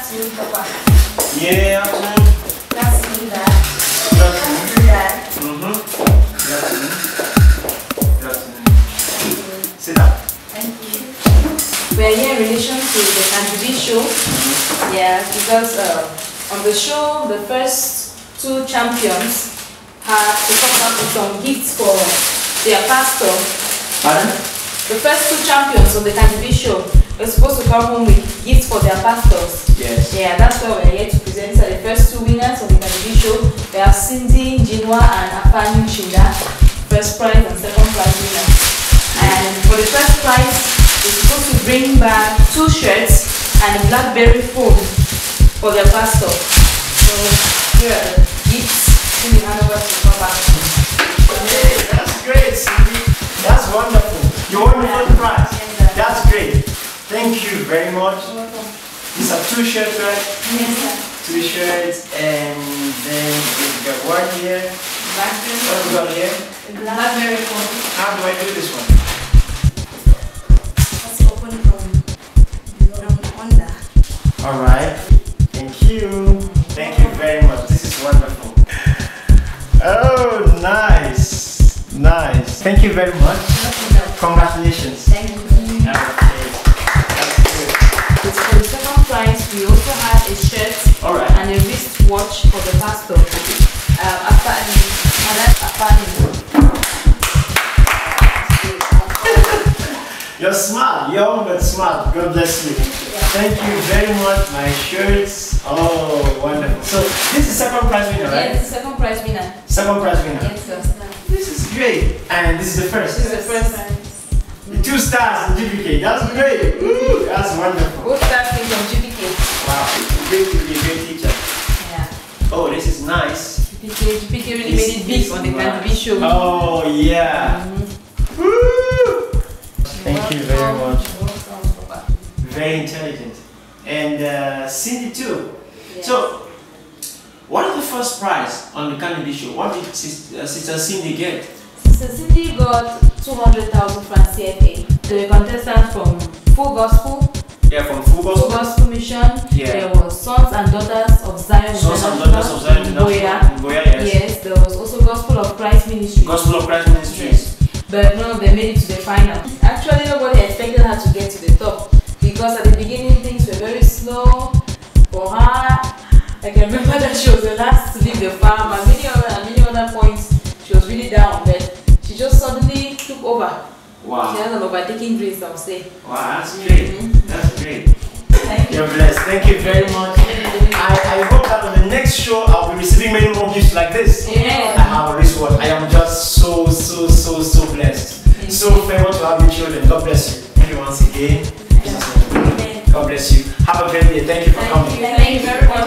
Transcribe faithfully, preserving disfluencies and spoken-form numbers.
That's you, Papa. Yeah, afternoon. That's you, Dad. Good afternoon. Dad. Mm-hmm. Good afternoon. Good afternoon. Sit down. Thank you. We're here in relation to the Kandy-B show. Mm-hmm. Yeah, because uh, on the show, the first two champions had to come up with some gifts for their pastor. Pardon? The first two champions on the Kandy-B show were supposed to come home with gifts for their pastors. Yes. Yeah, that's why we're here to present. So the first two winners of the Kandy-B show, we have Cindy, Jinwa, and Afani Chinda, first prize and second prize winner. And for the first prize, we're supposed to bring back two shirts and a BlackBerry phone for their pastor. So here are the gifts. Give me hand over to Papa. Hey, that's great, Cindy. That's wonderful. You won the first prize. Yes, that's great. Thank you very much. You're welcome. These are two shirts, right? Yes, sir. Two shirts, and then we've got one here. BlackBerry. What have we got here? BlackBerry phone. How do I do this one? Let's open from, from under. Alright. Thank you. Thank you very much. This is wonderful. Oh, nice. Nice. Thank you very much. Congratulations. Thank you. Okay. That's good. For the second prize, we also have a shirt Alright. and a wristwatch for the pastor. Um, Afani. And that's Afani. You're smart, young but smart. God bless you. Thank you very much. My shirts. Oh, wonderful. So this is second prize winner, right? Yes, the second prize winner. Second prize winner. Yes, sir. This is great. And this is the first. This is the first prize. The two stars in G B K. That's great. Ooh, that's wonderful. Both stars came from G B K. Wow. It's great to be a great teacher. Yeah. Oh, this is nice. G B K, G B K really This made it big is on the nice. Kandy-B show. Oh, yeah. Mm-hmm. Woo! Thank you very Welcome. much. Welcome, Papa. Very intelligent. And uh, Cindy too. Yes. So, what is the first prize on the Kandy-B show? What did Sister, uh, Sister Cindy get? Sister Cindy got two hundred thousand francs C F A. The contestants from Full Gospel, Yeah, from Full Full Gospel. Gospel Mission. Yeah. There was Sons and Daughters of Zion Sons and International Daughters of Zion in International. Goya. In Goya, yes. Yes, there was also Gospel of Christ Ministry. Gospel of Christ Ministries. But none of them made it to the final. Actually, nobody expected her to get to the top because at the beginning things were very slow for her. I can remember that she was the last to leave the farm, and many other, and many other points she was really down, but she just suddenly took over. Wow. She has an overtaking grace, I would say. Wow, that's great. Mm-hmm. That's great. Thank you. You're blessed. Thank you very much. I, I hope that on the next show I'll be receiving many more gifts like this. Yeah. I have a wristwatch. I am just so, so, so, so blessed. Thank So favored to have you children. God bless you. Thank you once again. God bless you. Have a great day. Thank you for Thank coming. you. Thank you very much.